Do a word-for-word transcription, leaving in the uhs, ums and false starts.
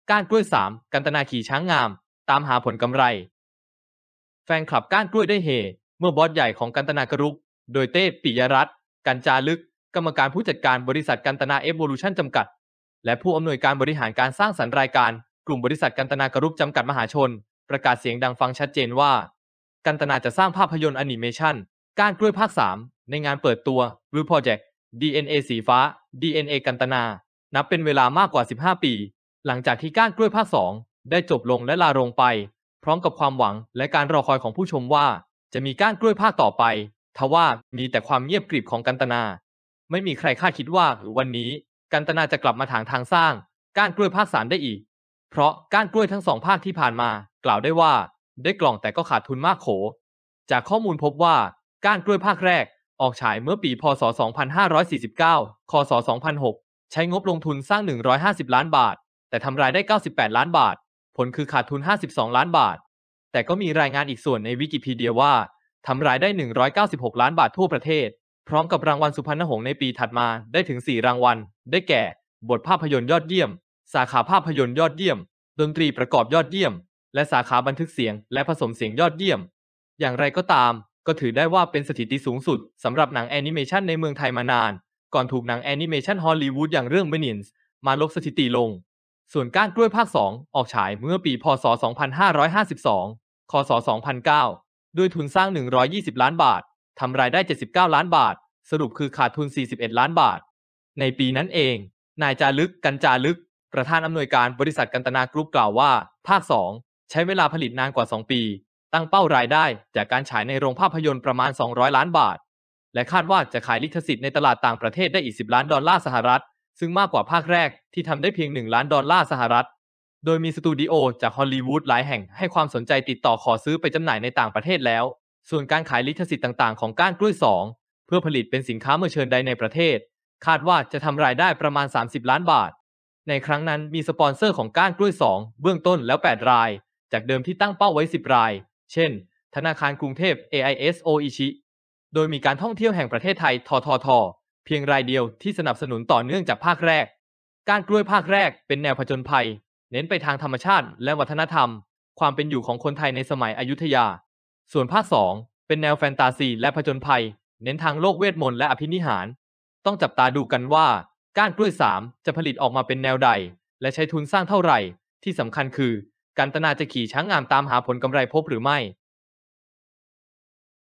ก้านกล้วยสามกันตนาขี่ช้างงามตามหาผลกำไรแฟนคลับก้านกล้วยได้เฮเมื่อบอสใหญ่ของกันตนากรุ๊ปโดยเต้ปิยรัตน์กัญจาลึกกรรมการผู้จัดการบริษัทกันตนาเอโวลูชั่นจำกัดและผู้อำนวยการบริหารการสร้างสรรค์รายการกลุ่มบริษัทกันตนากรุ๊ปจำกัดมหาชนประกาศเสียงดังฟังชัดเจนว่ากันตนาจะสร้างภาพยนตร์แอนิเมชันก้านกล้วยภาคสามในงานเปิดตัว Blue Project ดี เอ็น เอ สีฟ้า ดี เอ็น เอ กันตนานับเป็นเวลามากกว่าสิบห้าปีหลังจากที่ก้านกล้วยภาคสองได้จบลงและลาลงไปพร้อมกับความหวังและการรอคอยของผู้ชมว่าจะมีก้านกล้วยภาคต่อไปทว่ามีแต่ความเงียบกริบของกันตนาไม่มีใครคาดคิดว่าวันนี้กันตนาจะกลับมาถางทางสร้างก้านกล้วยภาคสามได้อีกเพราะก้านกล้วยทั้งสองภาคที่ผ่านมากล่าวได้ว่าได้กล่องแต่ก็ขาดทุนมากโขจากข้อมูลพบว่าก้านกล้วยภาคแรกออกฉายเมื่อปีพ.ศ. สองพันห้าร้อยสี่สิบเก้า ค.ศ. สองพันหกใช้งบลงทุนสร้างหนึ่งร้อยห้าสิบล้านบาทแต่ทำรายได้เก้าสิบแปดล้านบาทผลคือขาดทุนห้าสิบสองล้านบาทแต่ก็มีรายงานอีกส่วนในวิกิพีเดียว่าทำรายได้หนึ่งร้อยเก้าสิบหกล้านบาททั่วประเทศพร้อมกับรางวัลสุพรรณหงส์ในปีถัดมาได้ถึงสี่รางวัลได้แก่บทภาพยนตร์ยอดเยี่ยมสาขาภาพยนตร์ยอดเยี่ยมดนตรีประกอบยอดเยี่ยมและสาขาบันทึกเสียงและผสมเสียงยอดเยี่ยมอย่างไรก็ตามก็ถือได้ว่าเป็นสถิติสูงสุดสำหรับหนังแอนิเมชันในเมืองไทยมานานก่อนถูกหนังแอนิเมชันฮอลลีวูดอย่างเรื่อง Minions มาลบสถิติลงส่วนก้านกล้วยภาคสองออกฉายเมื่อปีพ.ศ. สองพันห้าร้อยห้าสิบสอง ค.ศ. สองพันเก้าด้วยทุนสร้างหนึ่งร้อยยี่สิบล้านบาททำรายได้เจ็ดสิบเก้าล้านบาทสรุปคือขาดทุนสี่สิบเอ็ดล้านบาทในปีนั้นเองนายจารึกกัญจาลึกประธานอำนวยการบริษัทกันตนากรุ๊ปกล่าวว่าภาคสองใช้เวลาผลิตนานกว่าสองปีตั้งเป้ารายได้จากการฉายในโรงภาพยนตร์ประมาณสองร้อยล้านบาทและคาดว่าจะขายลิขสิทธิ์ในตลาดต่างประเทศได้อีกสิบล้านดอลลาร์สหรัฐซึ่งมากกว่าภาคแรกที่ทำได้เพียงหนึ่งล้านดอลลาร์สหรัฐโดยมีสตูดิโอจากฮอลลีวูดหลายแห่งให้ความสนใจติดต่อขอซื้อไปจำหน่ายในต่างประเทศแล้วส่วนการขายลิขสิทธิ์ต่างๆของก้านกล้วยสองเพื่อผลิตเป็นสินค้าเมอร์เชนไดในประเทศคาดว่าจะทำรายได้ประมาณสามสิบล้านบาทในครั้งนั้นมีสปอนเซอร์ของก้านกล้วยสองเบื้องต้นแล้วแปดรายจากเดิมที่ตั้งเป้าไว้สิบรายเช่นธนาคารกรุงเทพ เอ ไอ เอส โออิชิโดยมีการท่องเที่ยวแห่งประเทศไทยทททเพียงรายเดียวที่สนับสนุนต่อเนื่องจากภาคแรกก้านกล้วยภาคแรกเป็นแนวผจญภัยเน้นไปทางธรรมชาติและวัฒนธรรมความเป็นอยู่ของคนไทยในสมัยอยุธยาส่วนภาคสองเป็นแนวแฟนตาซีและผจญภัยเน้นทางโลกเวทมนต์และอภินิหารต้องจับตาดูกันว่าก้านกล้วยสามจะผลิตออกมาเป็นแนวใดและใช้ทุนสร้างเท่าไหร่ที่สำคัญคือกันตนาจะขี่ช้างงามตามหาผลกำไรพบหรือไม่